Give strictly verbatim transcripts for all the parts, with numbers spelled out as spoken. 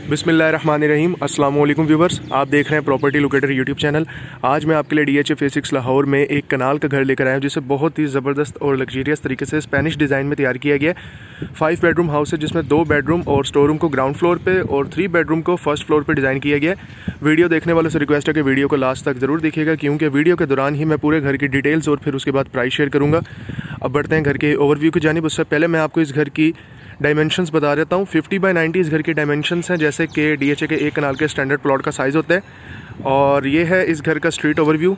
बिस्मिल्लाहिर्रहमानिर्रहीम। अस्सलाम वालेकुम व्यूवर्स, आप देख रहे हैं प्रॉपर्टी लोकेटर यूट्यूब चैनल। आज मैं आपके लिए D H A phase six Lahore में एक कनाल का घर लेकर आया हूँ, जिसे बहुत ही ज़बरदस्त और लग्जरियस तरीके से स्पेनिश डिज़ाइन में तैयार किया गया है। फाइव बेडरूम हाउस है, जिसमें दो बेडरूम और स्टोर रूम को ग्राउंड फ्लोर पे और थ्री बेडरूम को फर्स्ट फ्लोर पर डिज़ाइन किया गया है। वीडियो देखने वालों से रिक्वेस्ट है कि वीडियो को लास्ट तक ज़रूर देखिएगा, क्योंकि वीडियो के दौरान ही मैं पूरे घर की डिटेल्स और फिर उसके बाद प्राइस शेयर करूँगा। अब बढ़ते हैं घर के ओवरव्यू की जानिब। उससे पहले मैं आपको इस घर की डायमेंशंस बता देता हूँ। फिफ्टी बाई नाइंटी इस घर के डायमेंशंस हैं, जैसे कि डीएचए के एक कनाल के स्टैंडर्ड प्लॉट का साइज़ होता है। और ये है इस घर का स्ट्रीट ओवरव्यू।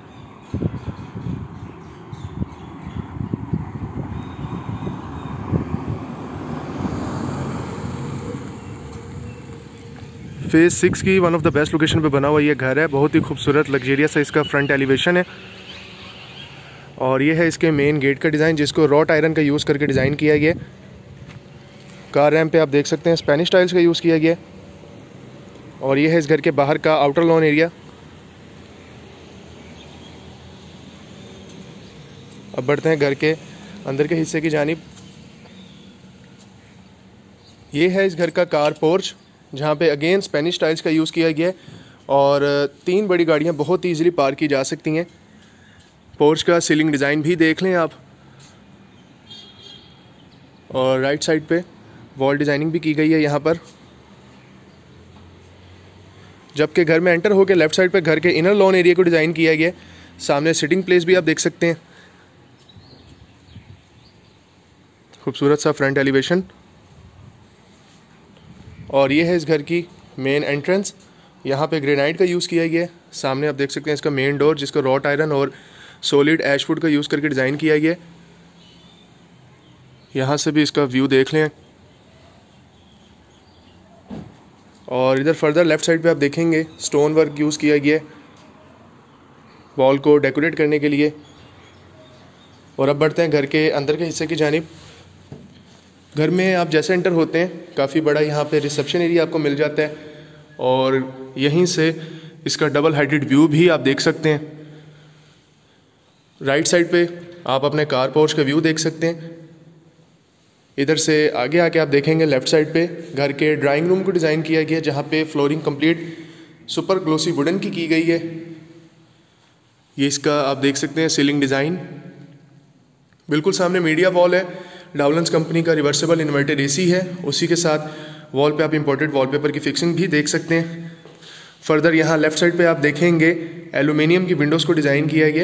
फेज़ सिक्स की one of the best location पे बना हुआ ये घर है। बहुत ही खूबसूरत लग्जरियस है इसका फ्रंट एलिवेशन है। और ये है इसके मेन गेट का डिज़ाइन, जिसको रॉट आयरन का यूज़ करके डिज़ाइन किया गया। कार रैम्प पे आप देख सकते हैं स्पेनिश टाइल्स का यूज़ किया गया। और ये है इस घर के बाहर का आउटर लॉन एरिया। अब बढ़ते हैं घर के अंदर के हिस्से की जानिब। ये है इस घर का कार पोर्च, जहाँ पे अगेन स्पेनिश टाइल्स का यूज़ किया गया है और तीन बड़ी गाड़ियाँ बहुत ईजीली पार्क की जा सकती हैं। पोर्च का सीलिंग डिज़ाइन भी देख लें आप। और राइट साइड पे वॉल डिज़ाइनिंग भी की गई है यहाँ पर। जबकि घर में एंटर होकर लेफ़्ट साइड पे घर के इनर लॉन एरिया को डिज़ाइन किया गया है। सामने सिटिंग प्लेस भी आप देख सकते हैं। खूबसूरत सा फ्रंट एलिवेशन। और ये है इस घर की मेन एंट्रेंस। यहाँ पे ग्रेनाइट का यूज़ किया गया है। सामने आप देख सकते हैं इसका मेन डोर, जिसको रॉट आयरन और सॉलिड ऐशवुड का यूज़ करके डिज़ाइन किया गया है। यहाँ से भी इसका व्यू देख लें। और इधर फर्दर लेफ़्ट साइड पे आप देखेंगे स्टोन वर्क यूज़ किया गया है वॉल को डेकोरेट करने के लिए। और अब बढ़ते हैं घर के अंदर के हिस्से की जानिब। घर में आप जैसे एंटर होते हैं काफ़ी बड़ा यहाँ पे रिसेप्शन एरिया आपको मिल जाता है। और यहीं से इसका डबल हाइटेड व्यू भी आप देख सकते हैं। राइट साइड पे आप अपने कार पोर्च का व्यू देख सकते हैं। इधर से आगे आके आप देखेंगे लेफ़्ट साइड पे घर के ड्राइंग रूम को डिज़ाइन किया गया है, जहाँ पे flooring complete super glossy wooden की की गई है। ये इसका आप देख सकते हैं सीलिंग डिज़ाइन। बिल्कुल सामने मीडिया वॉल है। डाउलेंस कंपनी का रिवर्सेबल इन्वर्टेड एसी है। उसी के साथ वॉल पे आप इंपोर्टेड वॉलपेपर की फिक्सिंग भी देख सकते हैं। फर्दर यहाँ लेफ़्ट साइड पे आप देखेंगे एल्यूमिनियम की विंडोज़ को डिज़ाइन किया गया।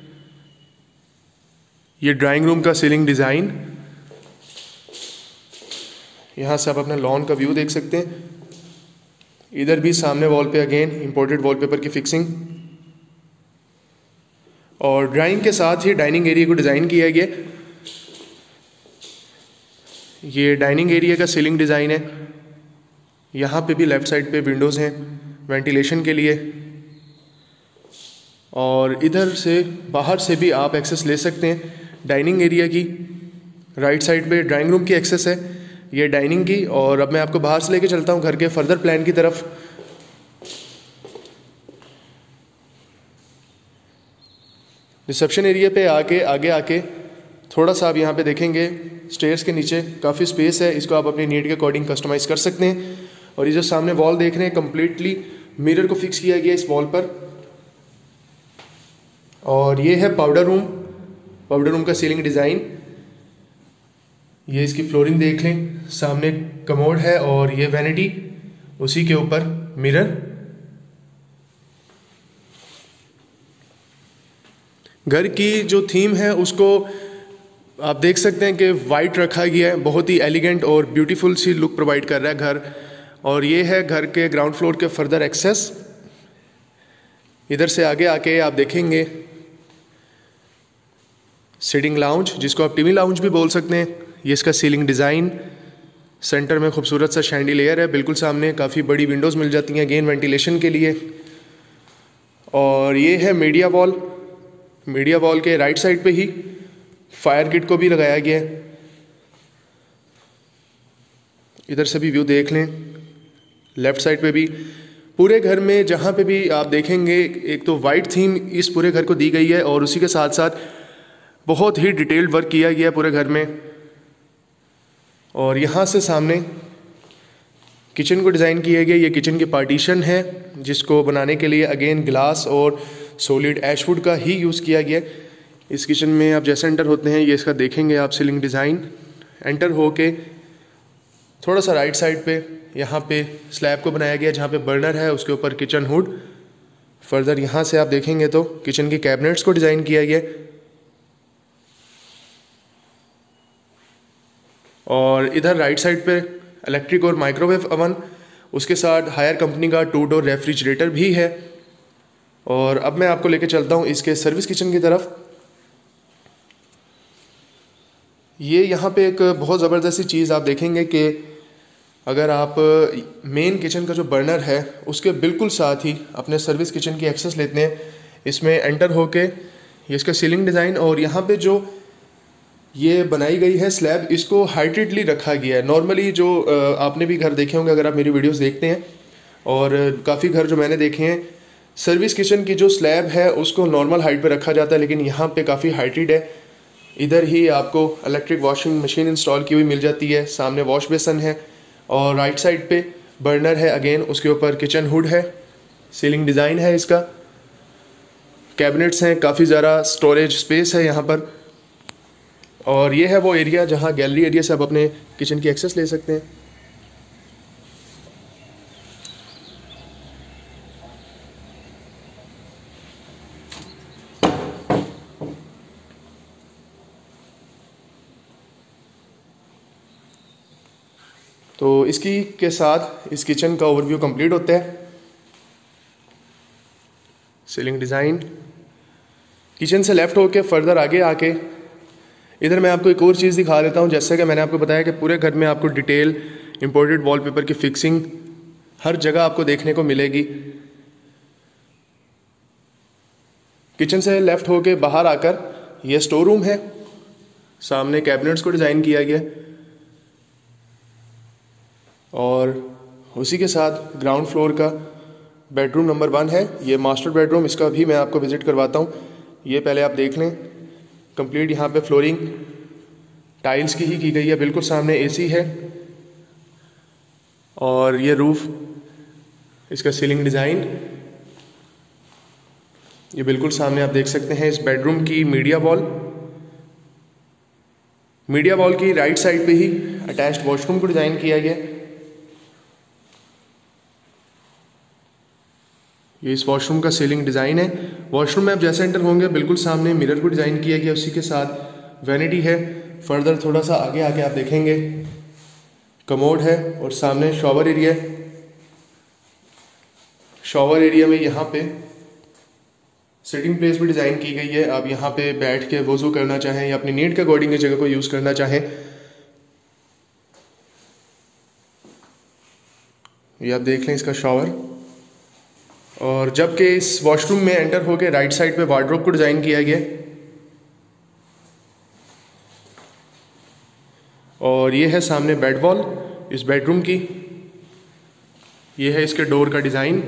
ये ड्राइंग रूम का सीलिंग डिज़ाइन। यहाँ से आप अपना लॉन का व्यू देख सकते हैं। इधर भी सामने वॉल पे अगेन इंपोर्टेड वॉलपेपर की फिक्सिंग। और ड्राइंग के साथ ही डाइनिंग एरिया को डिज़ाइन किया गया। ये डाइनिंग एरिया का सीलिंग डिज़ाइन है। यहाँ पे भी लेफ़्ट साइड पे विंडोज़ हैं वेंटिलेशन के लिए। और इधर से बाहर से भी आप एक्सेस ले सकते हैं डाइनिंग एरिया की। राइट साइड पे ड्राइंग रूम की एक्सेस है, ये डाइनिंग की। और अब मैं आपको बाहर से लेके चलता हूँ घर के फर्दर प्लान की तरफ। रिसेप्शन एरिया पे आके आगे आके थोड़ा सा आप यहाँ पे देखेंगे स्टेयर्स के नीचे काफ़ी स्पेस है। इसको आप अपनी नीड के अकॉर्डिंग कस्टमाइज़ कर सकते हैं। और ये जो सामने वॉल देख रहे हैं कम्प्लीटली मिरर को फिक्स किया गया इस वॉल पर। और ये है पाउडर रूम। पाउडर रूम का सीलिंग डिज़ाइन। ये इसकी फ्लोरिंग देख लें। सामने कमोड है और ये वैनिटी, उसी के ऊपर मिरर। घर की जो थीम है उसको आप देख सकते हैं कि वाइट रखा गया है। बहुत ही एलिगेंट और ब्यूटीफुल सी लुक प्रोवाइड कर रहा है घर। और ये है घर के ग्राउंड फ्लोर के फर्दर एक्सेस। इधर से आगे आके आप देखेंगे सिटिंग लाउंज, जिसको आप टीवी लाउंज भी बोल सकते हैं। ये इसका सीलिंग डिज़ाइन। सेंटर में खूबसूरत सा शैंडिलियर है। बिल्कुल सामने काफ़ी बड़ी विंडोज़ मिल जाती हैं अगेन वेंटिलेशन के लिए। और ये है मीडिया वॉल। मीडिया वॉल के राइट साइड पे ही फायर किट को भी लगाया गया है। इधर से भी व्यू देख लें। लेफ़्ट साइड पे भी पूरे घर में जहाँ पे भी आप देखेंगे एक तो वाइट थीम इस पूरे घर को दी गई है। और उसी के साथ साथ बहुत ही डिटेल्ड वर्क किया गया है पूरे घर में। और यहाँ से सामने किचन को डिज़ाइन किया गया, ये किचन के पार्टीशन है जिसको बनाने के लिए अगेन ग्लास और सॉलिड ऐशवुड का ही यूज़ किया गया। इस किचन में आप जैसे एंटर होते हैं ये इसका देखेंगे आप सीलिंग डिज़ाइन। एंटर होके थोड़ा सा राइट साइड पे यहाँ पे स्लैब को बनाया गया जहाँ पे बर्नर है, उसके ऊपर किचन हुड। फर्दर यहाँ से आप देखेंगे तो किचन के कैबिनेट्स को डिज़ाइन किया गया और इधर राइट साइड पे इलेक्ट्रिक और माइक्रोवेव अवन, उसके साथ हायर कंपनी का टू डोर रेफ्रिजरेटर भी है। और अब मैं आपको लेके चलता हूँ इसके सर्विस किचन की तरफ। ये यहाँ पे एक बहुत ज़बरदस्त सी चीज़ आप देखेंगे कि अगर आप मेन किचन का जो बर्नर है उसके बिल्कुल साथ ही अपने सर्विस किचन की एक्सेस लेते हैं, इसमें एंटर होके ये इसका सीलिंग डिज़ाइन और यहाँ पे जो ये बनाई गई है स्लैब, इसको हाइटेडली रखा गया है। नॉर्मली जो आपने भी घर देखे होंगे अगर आप मेरी वीडियोस देखते हैं, और काफ़ी घर जो मैंने देखे हैं सर्विस किचन की जो स्लैब है उसको नॉर्मल हाइट पे रखा जाता है, लेकिन यहाँ पे काफ़ी हाइटेड है। इधर ही आपको इलेक्ट्रिक वॉशिंग मशीन इंस्टॉल की हुई मिल जाती है, सामने वॉश बेसन है और राइट साइड पे बर्नर है अगेन, उसके ऊपर किचन हुड है, सीलिंग डिज़ाइन है इसका, कैबिनेट्स हैं, काफ़ी ज़्यादा स्टोरेज स्पेस है यहाँ पर। और ये है वो एरिया जहाँ गैलरी एरिया से आप अपने किचन की एक्सेस ले सकते हैं। तो इसकी के साथ इस किचन का ओवरव्यू कंप्लीट होता है। सीलिंग डिज़ाइन, किचन से लेफ़्ट होके फर्दर आगे आके इधर मैं आपको एक और चीज़ दिखा देता हूँ। जैसा कि मैंने आपको बताया कि पूरे घर में आपको डिटेल इंपोर्टेड वॉलपेपर की फिक्सिंग हर जगह आपको देखने को मिलेगी। किचन से लेफ़्ट होके बाहर आकर ये स्टोर रूम है, सामने कैबिनेट्स को डिज़ाइन किया गया और उसी के साथ ग्राउंड फ्लोर का बेडरूम नंबर वन है, ये मास्टर बेडरूम, इसका भी मैं आपको विज़िट करवाता हूँ। ये पहले आप देख लें, कंप्लीट यहाँ पे फ्लोरिंग टाइल्स की ही की गई है, बिल्कुल सामने एसी है और ये रूफ, इसका सीलिंग डिज़ाइन ये बिल्कुल सामने आप देख सकते हैं। इस बेडरूम की मीडिया वॉल, मीडिया वॉल की राइट साइड पे ही अटैच्ड वॉशरूम को डिज़ाइन किया गया। ये इस वॉशरूम का सीलिंग डिज़ाइन है। वॉशरूम में आप जैसे एंटर होंगे बिल्कुल सामने मिरर को डिज़ाइन किया गया, उसी के साथ वैनिटी है। फर्दर थोड़ा सा आगे आके आप देखेंगे कमोड है और सामने शॉवर एरिया। शॉवर एरिया में यहाँ पे सिटिंग प्लेस भी डिज़ाइन की गई है, आप यहाँ पे बैठ के वज़ू करना चाहें या अपनी नीड के अकॉर्डिंग इस जगह को यूज़ करना चाहें। ये आप देख लें इसका शॉवर। और जबकि इस वॉशरूम में एंटर होके राइट साइड पे वार्डरोब को डिज़ाइन किया गया और ये है सामने बेड वॉल इस बेडरूम की। ये है इसके डोर का डिज़ाइन।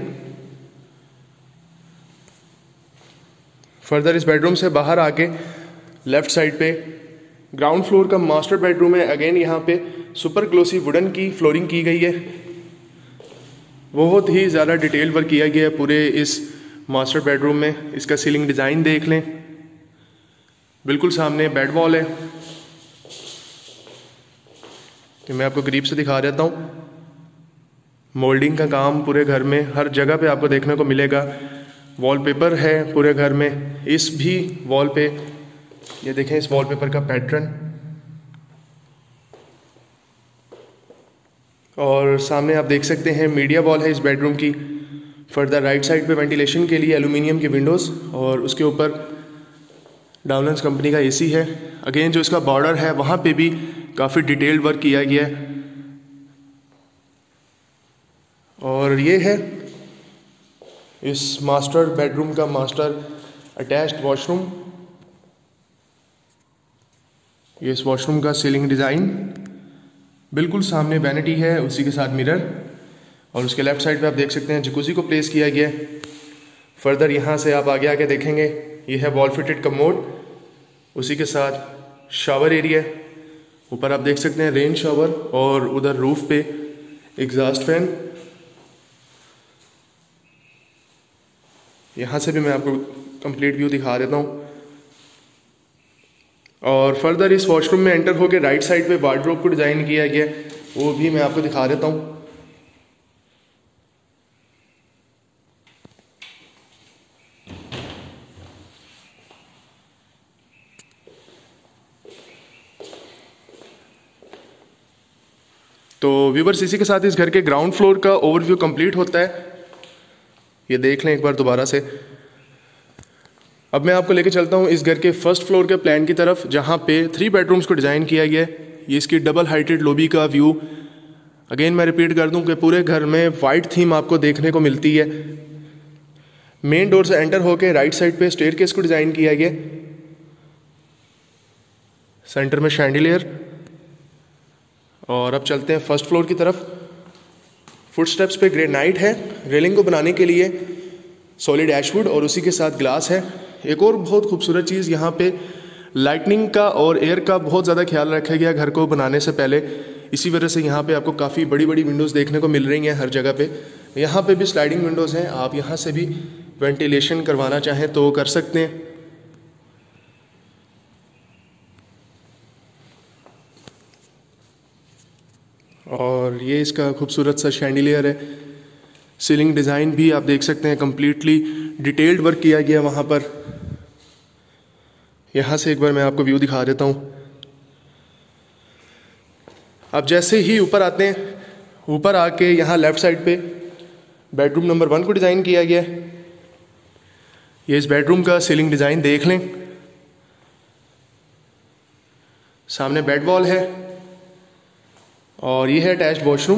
फर्दर इस बेडरूम से बाहर आके लेफ़्ट साइड पे ग्राउंड फ्लोर का मास्टर बेडरूम है। अगेन यहाँ पे सुपर ग्लोसी वुडन की फ्लोरिंग की गई है, बहुत ही ज़्यादा डिटेल वर्क किया गया है पूरे इस मास्टर बेडरूम में। इसका सीलिंग डिज़ाइन देख लें, बिल्कुल सामने बेड वॉल है। तो मैं आपको करीब से दिखा देता हूँ। मोल्डिंग का काम पूरे घर में हर जगह पे आपको देखने को मिलेगा। वॉलपेपर है पूरे घर में, इस भी वॉल पे ये देखें इस वॉलपेपर का पैटर्न। और सामने आप देख सकते हैं मीडिया वॉल है इस बेडरूम की। फर्दर राइट साइड पे वेंटिलेशन के लिए एल्यूमिनियम की विंडोज़ और उसके ऊपर डाउनलैंड्स कंपनी का एसी है। अगेन जो इसका बॉर्डर है वहाँ पे भी काफ़ी डिटेल्ड वर्क किया गया है। और ये है इस मास्टर बेडरूम का मास्टर अटैच्ड वॉशरूम। ये इस वॉशरूम का सीलिंग डिज़ाइन, बिल्कुल सामने वैनिटी है, उसी के साथ मिरर और उसके लेफ़्ट साइड पे आप देख सकते हैं जकूज़ी को प्लेस किया गया है। फर्दर यहाँ से आप आगे आके देखेंगे ये है वॉल फिटेड कमोड, उसी के साथ शावर एरिया। ऊपर आप देख सकते हैं रेन शावर और उधर रूफ पे एग्जॉस्ट फैन, यहाँ से भी मैं आपको कंप्लीट व्यू दिखा देता हूँ। और फर्दर इस वॉशरूम में एंटर होकर राइट साइड पे वार्डरोब को डिज़ाइन किया गया, वो भी मैं आपको दिखा देता हूँ। तो व्यूवर्स, इसी के साथ इस घर के ग्राउंड फ्लोर का ओवरव्यू कंप्लीट होता है। ये देख लें एक बार दोबारा से। अब मैं आपको लेके चलता हूँ इस घर के फर्स्ट फ्लोर के प्लान की तरफ, जहाँ पे थ्री बेडरूम्स को डिज़ाइन किया गया है। ये इसकी डबल हाइटेड लॉबी का व्यू। अगेन मैं रिपीट कर दूं कि पूरे घर में वाइट थीम आपको देखने को मिलती है। मेन डोर से एंटर होकर राइट साइड पे स्टेयरकेस को डिज़ाइन किया गया, सेंटर में शैंडिलियर। और अब चलते हैं फर्स्ट फ्लोर की तरफ। फुट स्टेप्स पे ग्रेनाइट है, रेलिंग को बनाने के लिए सॉलिड ऐशवुड और उसी के साथ ग्लास है। एक और बहुत खूबसूरत चीज़, यहाँ पे लाइटनिंग का और एयर का बहुत ज़्यादा ख्याल रखा गया घर को बनाने से पहले। इसी वजह से यहाँ पे आपको काफ़ी बड़ी बड़ी विंडोज़ देखने को मिल रही हैं हर जगह पे। यहाँ पे भी स्लाइडिंग विंडोज़ हैं, आप यहाँ से भी वेंटिलेशन करवाना चाहें तो कर सकते हैं। और ये इसका खूबसूरत सा शैंडिलियर है। सीलिंग डिज़ाइन भी आप देख सकते हैं, कम्प्लीटली डिटेल्ड वर्क किया गया वहाँ पर। यहाँ से एक बार मैं आपको व्यू दिखा देता हूँ। अब जैसे ही ऊपर आते हैं, ऊपर आके यहाँ लेफ़्ट साइड पे बेडरूम नंबर वन को डिज़ाइन किया गया है। ये इस बेडरूम का सीलिंग डिज़ाइन देख लें। सामने बेड वॉल है और ये है अटैच्ड वॉशरूम।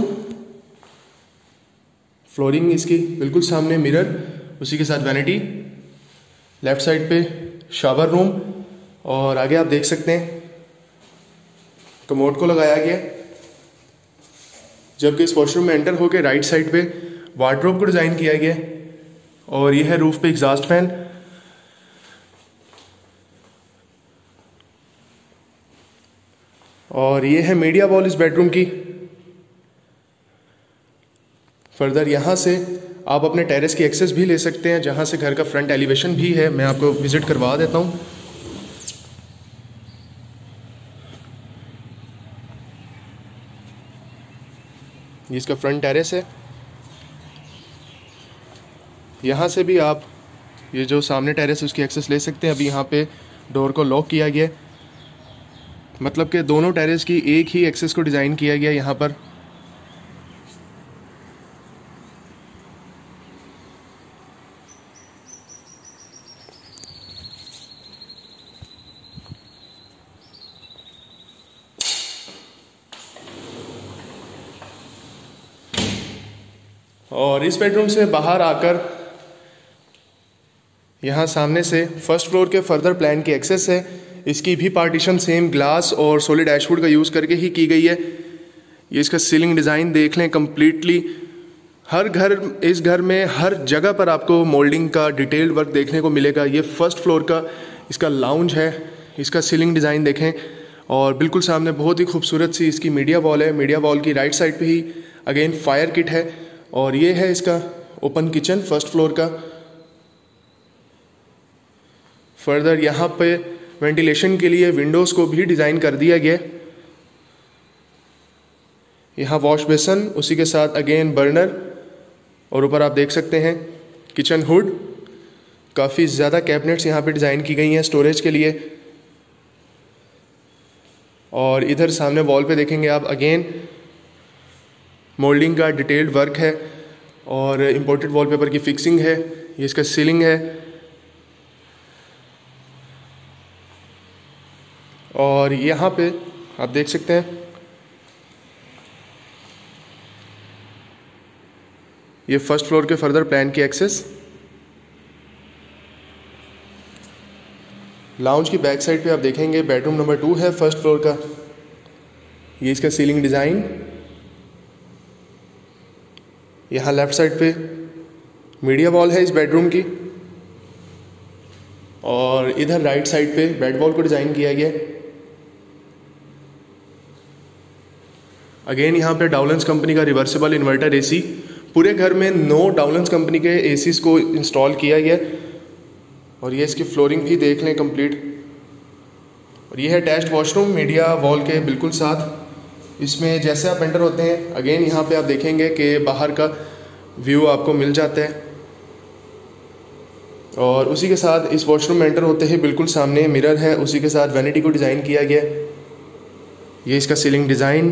फ्लोरिंग इसकी बिल्कुल सामने मिरर, उसी के साथ वैनिटी। लेफ़्ट साइड पे शावर रूम और आगे आप देख सकते हैं कमोड को लगाया गया। जबकि इस वॉशरूम में एंटर होकर राइट साइड पे वार्डरोब को डिज़ाइन किया गया। और ये है रूफ पे एग्जॉस्ट फैन। और ये है मीडिया वॉल इस बेडरूम की। फर्दर यहाँ से आप अपने टेरेस की एक्सेस भी ले सकते हैं, जहाँ से घर का फ्रंट एलिवेशन भी है। मैं आपको विजिट करवा देता हूँ। ये इसका फ्रंट टेरेस है। यहाँ से भी आप ये जो सामने टेरेस है उसकी एक्सेस ले सकते हैं। अभी यहाँ पे डोर को लॉक किया गया, मतलब कि दोनों टेरेस की एक ही एक्सेस को डिज़ाइन किया गया यहाँ पर। और इस बेडरूम से बाहर आकर यहाँ सामने से फर्स्ट फ्लोर के फर्दर प्लान की एक्सेस है। इसकी भी पार्टीशन सेम ग्लास और सॉलिड ऐशवुड का यूज़ करके ही की गई है। ये इसका सीलिंग डिज़ाइन देख लें, कम्प्लीटली हर घर इस घर में हर जगह पर आपको मोल्डिंग का डिटेल्ड वर्क देखने को मिलेगा। ये फर्स्ट फ्लोर का इसका लाउंज है। इसका सीलिंग डिज़ाइन देखें और बिल्कुल सामने बहुत ही खूबसूरत सी इसकी मीडिया वॉल है। मीडिया वॉल की राइट साइड पे ही अगेन फायर किट है। और ये है इसका ओपन किचन फर्स्ट फ्लोर का। फर्दर यहाँ पे वेंटिलेशन के लिए विंडोज़ को भी डिज़ाइन कर दिया गया। यहाँ वॉश बेसन, उसी के साथ अगेन बर्नर और ऊपर आप देख सकते हैं किचन हुड। काफ़ी ज़्यादा कैबिनेट्स यहाँ पे डिज़ाइन की गई हैं स्टोरेज के लिए। और इधर सामने वॉल पे देखेंगे आप अगेन मोल्डिंग का डिटेल्ड वर्क है और इंपोर्टेड वॉलपेपर की फिक्सिंग है। ये इसका सीलिंग है। और यहाँ पे आप देख सकते हैं ये फर्स्ट फ्लोर के फर्दर प्लान की एक्सेस। लाउंज की बैक साइड पे आप देखेंगे बेडरूम नंबर टू है फर्स्ट फ्लोर का। ये इसका सीलिंग डिज़ाइन। यहाँ लेफ्ट साइड पे मीडिया वॉल है इस बेडरूम की और इधर राइट साइड पे बेड वॉल को डिज़ाइन किया गया है। अगेन यहाँ पे डाउलेंस कंपनी का रिवर्सिबल इन्वर्टर एसी। पूरे घर में नौ डाउलेंस कंपनी के एसीज को इंस्टॉल किया गया। और ये इसकी फ्लोरिंग भी देख लें कंप्लीट। और ये है अटैच्ड वॉशरूम मीडिया वॉल के बिल्कुल साथ। इसमें जैसे आप एंटर होते हैं अगेन यहाँ पे आप देखेंगे कि बाहर का व्यू आपको मिल जाता है। और उसी के साथ इस वॉशरूम में एंटर होते ही बिल्कुल सामने मिरर है, उसी के साथ वैनिटी को डिज़ाइन किया गया। ये इसका सीलिंग डिज़ाइन,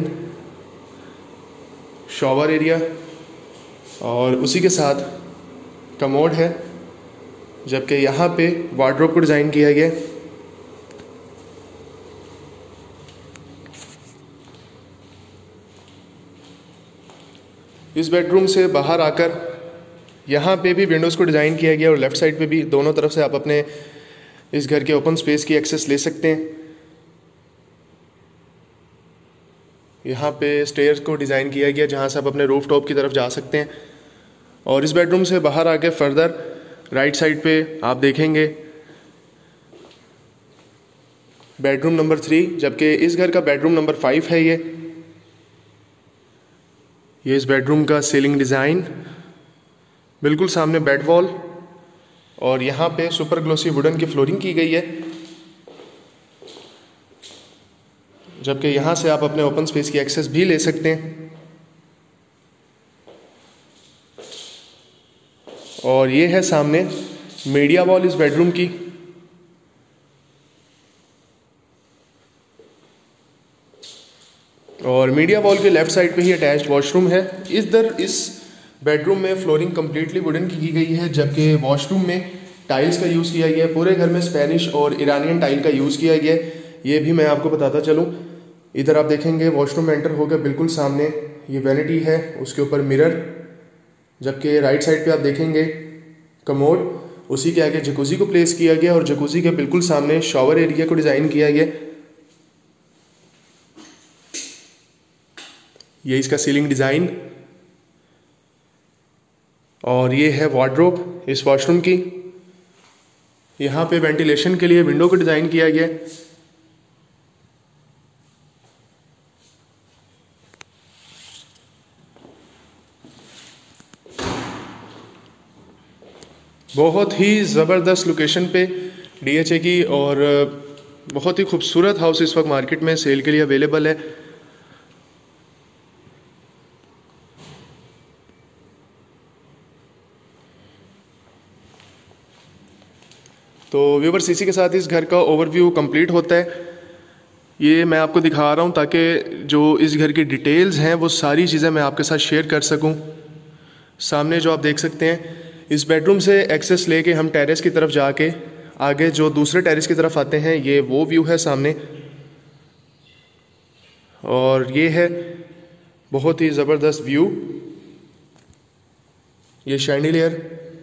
शॉवर एरिया और उसी के साथ कमोड है, जबकि यहाँ पे वार्डरोब को डिज़ाइन किया गया। इस बेडरूम से बाहर आकर यहाँ पे भी विंडोज़ को डिज़ाइन किया गया और लेफ़्ट साइड पे भी दोनों तरफ से आप अपने इस घर के ओपन स्पेस की एक्सेस ले सकते हैं। यहाँ पे स्टेयर्स को डिज़ाइन किया गया जहाँ से आप अपने रूफ टॉप की तरफ जा सकते हैं। और इस बेडरूम से बाहर आके फर्दर राइट साइड पे आप देखेंगे बेडरूम नंबर थ्री, जबकि इस घर का बेडरूम नंबर फाइव है। ये ये इस बेडरूम का सीलिंग डिज़ाइन, बिल्कुल सामने बेड वॉल और यहाँ पे सुपर ग्लोसी वुडन की फ्लोरिंग की गई है, जबकि यहाँ से आप अपने ओपन स्पेस की एक्सेस भी ले सकते हैं। और ये है सामने मीडिया वॉल इस बेडरूम की। और मीडिया वॉल के लेफ्ट साइड पे ही अटैच्ड वॉशरूम है। इधर इस बेडरूम में फ्लोरिंग कम्प्लीटली वुडन की की गई है, जबकि वॉशरूम में टाइल्स का यूज़ किया गया है। पूरे घर में स्पेनिश और ईरानियन टाइल का यूज़ किया गया है। ये भी मैं आपको बताता चलूँ। इधर आप देखेंगे वॉशरूम में एंटर होकर बिल्कुल सामने ये वैनिटी है, उसके ऊपर मिरर, जबकि राइट साइड पे आप देखेंगे कमोड, उसी के आगे जकूज़ी को प्लेस किया गया और जकूज़ी के बिल्कुल सामने शॉवर एरिया को डिज़ाइन किया गया। ये इसका सीलिंग डिज़ाइन और ये है वार्डरोब इस वॉशरूम की। यहाँ पे वेंटिलेशन के लिए विंडो को डिज़ाइन किया गया। बहुत ही ज़बरदस्त लोकेशन पे डीएचए की और बहुत ही खूबसूरत हाउस इस वक्त मार्केट में सेल के लिए अवेलेबल है। तो व्यूअर्स, इसी के साथ इस घर का ओवरव्यू कंप्लीट होता है। ये मैं आपको दिखा रहा हूँ ताकि जो इस घर की डिटेल्स हैं वो सारी चीज़ें मैं आपके साथ शेयर कर सकूँ। सामने जो आप देख सकते हैं, इस बेडरूम से एक्सेस लेके हम टेरेस की तरफ जाके आगे जो दूसरे टेरेस की तरफ आते हैं, ये वो व्यू है सामने। और ये है बहुत ही ज़बरदस्त व्यू, ये शैंडिलियर।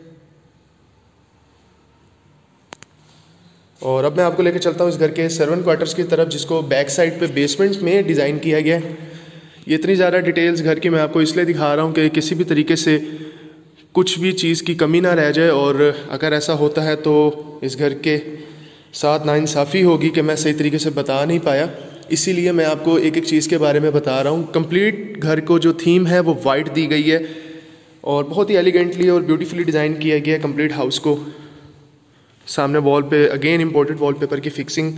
और अब मैं आपको लेकर चलता हूँ इस घर के सर्वेंट क्वार्टर्स की तरफ, जिसको बैक साइड पे बेसमेंट में डिज़ाइन किया गया है। ये इतनी ज़्यादा डिटेल्स घर की मैं आपको इसलिए दिखा रहा हूँ कि किसी भी तरीके से कुछ भी चीज़ की कमी ना रह जाए, और अगर ऐसा होता है तो इस घर के साथ नाइंसाफ़ी होगी कि मैं सही तरीके से बता नहीं पाया। इसीलिए मैं आपको एक एक चीज़ के बारे में बता रहा हूँ। कंप्लीट घर को जो थीम है वो वाइट दी गई है और बहुत ही एलिगेंटली और ब्यूटीफुली डिज़ाइन किया गया है कंप्लीट हाउस को। सामने वॉल पे अगेन इंपोर्टेड वॉलपेपर की फिक्सिंग।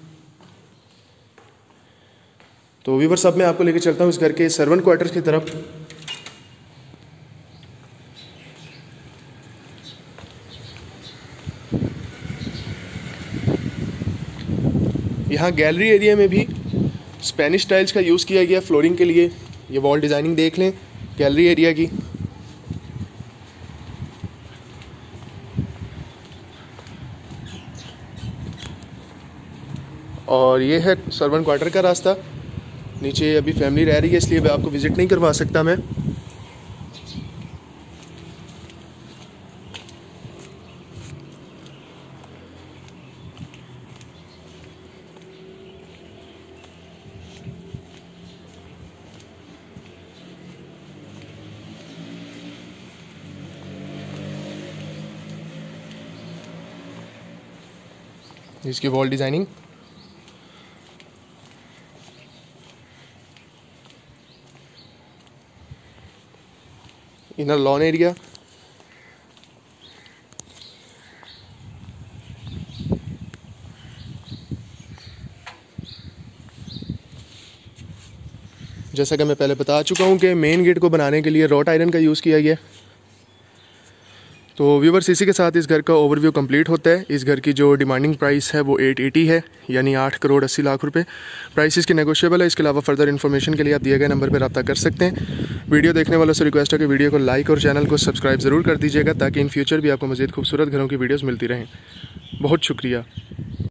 तो व्यूअर्स, अब मैं आपको लेकर चलता हूँ इस घर के सर्वेंट क्वार्टर्स की तरफ। यहाँ गैलरी एरिया में भी स्पेनिश टाइल्स का यूज़ किया गया फ्लोरिंग के लिए। ये वॉल डिज़ाइनिंग देख लें गैलरी एरिया की। और ये है सर्वेंट क्वार्टर का रास्ता। नीचे अभी फैमिली रह रही है, इसलिए मैं आपको विज़िट नहीं करवा सकता मैं। इसकी wall designing. Inner lawn area, जैसा कि मैं पहले बता चुका हूँ कि मेन गेट को बनाने के लिए रॉट आयरन का यूज़ किया गया। तो व्यूवर्स, इसी के साथ इस घर का ओवरव्यू कंप्लीट होता है। इस घर की जो डिमांडिंग प्राइस है वो आठ सौ अस्सी है, यानी आठ करोड़ अस्सी लाख रुपए। प्राइस इसकी नेगोशिएबल है। इसके अलावा फर्दर इन्फॉर्मेशन के लिए आप दिए गए नंबर पर रब्ता कर सकते हैं। वीडियो देखने वालों से रिक्वेस्ट है कि वीडियो को लाइक और चैनल को सब्सक्राइब ज़रूर कर दीजिएगा, ताकि इन फ्यूचर भी आपको मज़ीद खूबसूरत घरों की वीडियोज़ मिलती रहें। बहुत शुक्रिया।